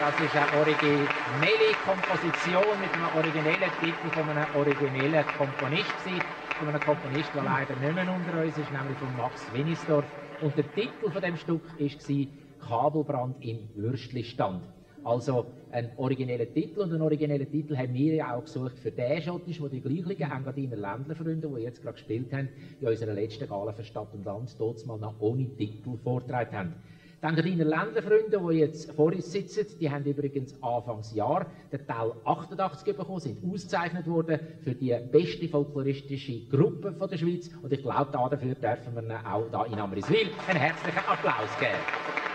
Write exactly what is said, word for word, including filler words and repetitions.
Das ist eine originelle Komposition mit einem originellen Titel von einem originellen Komponist gewesen, von einem Komponist, der leider nicht mehr unter uns ist, nämlich von Max Winnisdorf. Und der Titel von dem Stück war «Kabelbrand im Würstlistand». Also ein origineller Titel, und einen originellen Titel haben wir ja auch gesucht für den Schottisch, wo die gleichen Engadiner Ländlerfreunde, die jetzt gerade gespielt haben, in unserer letzten Gala für Stadt und Land, dort mal noch ohne Titel vorgetragen haben. Die Engadiner Ländlerfreunde, die jetzt vor uns sitzen, die haben übrigens Anfangsjahr den Teil achtundachtzig bekommen, sind ausgezeichnet worden für die beste folkloristische Gruppe von der Schweiz, und ich glaube, dafür dürfen wir ihnen auch hier in Amriswil einen herzlichen Applaus geben.